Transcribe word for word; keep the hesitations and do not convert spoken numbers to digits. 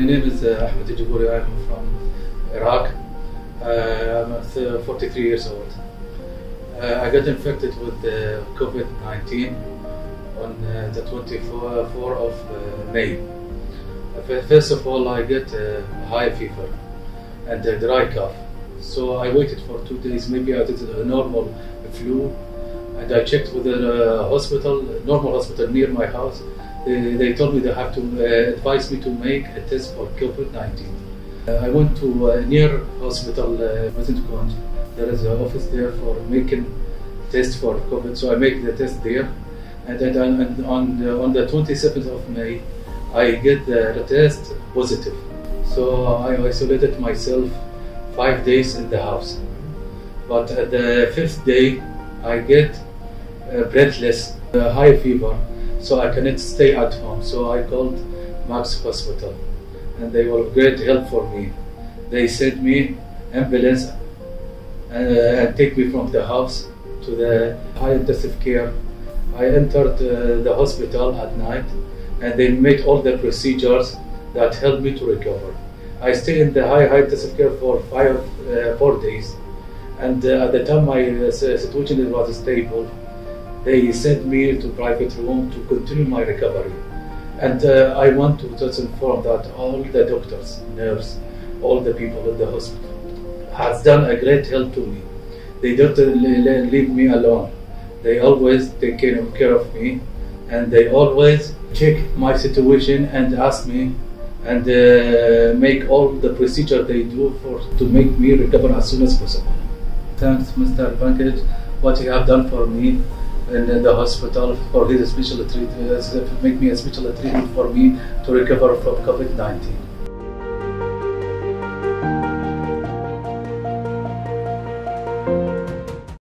name is uh, Ahmed Jaburi. I'm from Iraq. Uh, I'm forty-three years old. Uh, I got infected with uh, COVID nineteen on uh, the twenty-fourth of uh, May. Uh, first of all, I get a uh, high fever and a dry cough. So I waited for two days. Maybe I did a normal flu, and I checked with a uh, hospital, normal hospital near my house. They, they told me they have to uh, advise me to make a test for COVID nineteen. Uh, I went to a near hospital, uh, Washington. There is an office there for making tests for COVID, so I make the test there. And then and on the, on the twenty-seventh of May, I get the, the test positive. So I isolated myself five days in the house. But at the fifth day, I get uh, breathless, uh, high fever, so I cannot stay at home. So I called Max Hospital, and they were great help for me. They sent me ambulance and, uh, and take me from the house to the high intensive care. I entered uh, the hospital at night, and they made all the procedures that helped me to recover. I stayed in the high, high intensive care for five, uh, four days, and uh, at the time my uh, situation was stable. They sent me to private room to continue my recovery. And uh, I want to just inform that all the doctors, nurses, all the people in the hospital has done a great help to me. They don't leave me alone. They always take care of me, and they always check my situation and ask me and uh, make all the procedure they do for to make me recover as soon as possible. Thanks, Mister Pankaj, what you have done for me in the hospital for his special treatment, make me a special treatment for me to recover from COVID nineteen.